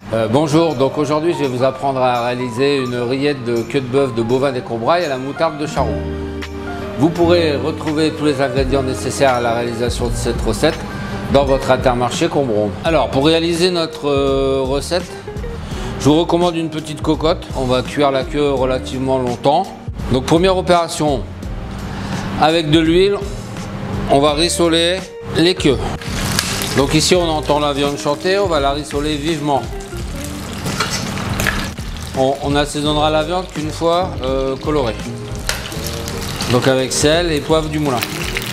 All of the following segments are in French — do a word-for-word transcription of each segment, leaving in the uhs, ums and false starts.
Euh, bonjour, donc aujourd'hui je vais vous apprendre à réaliser une rillette de queue de bœuf de bovin des Combrailles à la moutarde de Charroux. Vous pourrez retrouver tous les ingrédients nécessaires à la réalisation de cette recette dans votre Intermarché Combron. Alors pour réaliser notre euh, recette, je vous recommande une petite cocotte. On va cuire la queue relativement longtemps. Donc première opération, avec de l'huile, on va rissoler les queues. Donc ici on entend la viande chanter, on va la rissoler vivement. On, on assaisonnera la viande qu'une fois euh, colorée. Donc avec sel et poivre du moulin.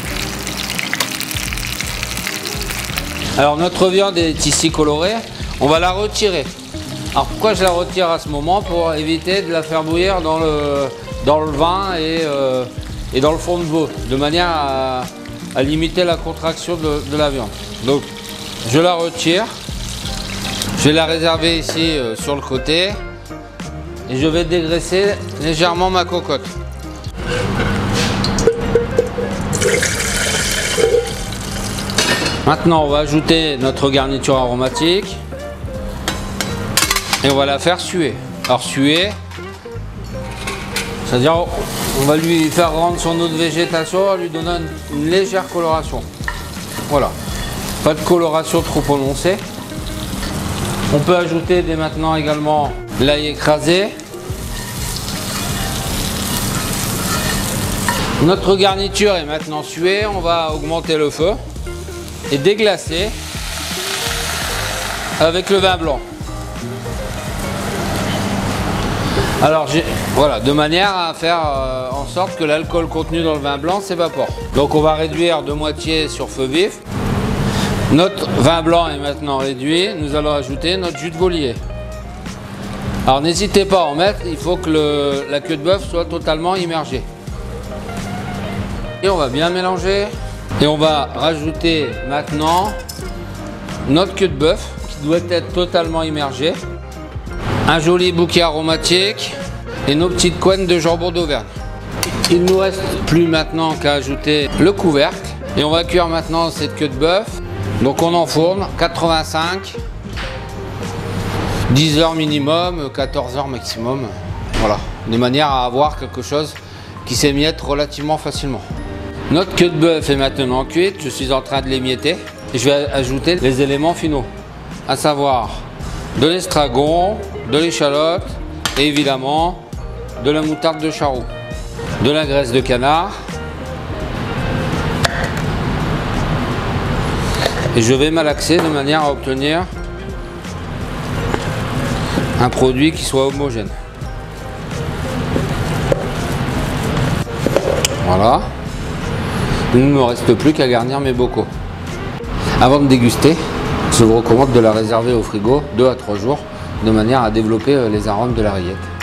Alors notre viande est ici colorée, on va la retirer. Alors pourquoi je la retire à ce moment? Pour éviter de la faire bouillir dans le, dans le vin et, euh, et dans le fond de veau, de manière à, à limiter la contraction de, de la viande. Donc je la retire, je vais la réserver ici euh, sur le côté et je vais dégraisser légèrement ma cocotte. Maintenant on va ajouter notre garniture aromatique et on va la faire suer. Alors suer, c'est-à-dire on va lui faire rendre son eau de végétation en lui donnant une, une légère coloration. Voilà, pas de coloration trop prononcée. On peut ajouter dès maintenant également l'ail écrasé. Notre garniture est maintenant suée, on va augmenter le feu et déglacer avec le vin blanc. Alors voilà, de manière à faire euh, en sorte que l'alcool contenu dans le vin blanc s'évapore. Donc on va réduire de moitié sur feu vif. Notre vin blanc est maintenant réduit, nous allons ajouter notre jus de volier. Alors n'hésitez pas à en mettre, il faut que le, la queue de bœuf soit totalement immergée. Et on va bien mélanger. Et on va rajouter maintenant notre queue de bœuf qui doit être totalement immergée. Un joli bouquet aromatique et nos petites couennes de jambon d'Auvergne. Il ne nous reste plus maintenant qu'à ajouter le couvercle. Et on va cuire maintenant cette queue de bœuf. Donc on enfourne quatre-vingt-cinq, dix heures minimum, quatorze heures maximum. Voilà, de manière à avoir quelque chose qui s'émiette relativement facilement. Notre queue de bœuf est maintenant cuite, je suis en train de l'émietter et je vais ajouter les éléments finaux, à savoir de l'estragon, de l'échalote et évidemment de la moutarde de Charroux, de la graisse de canard. Et je vais malaxer de manière à obtenir un produit qui soit homogène. Voilà. Il ne me reste plus qu'à garnir mes bocaux. Avant de déguster, je vous recommande de la réserver au frigo deux à trois jours de manière à développer les arômes de la rillette.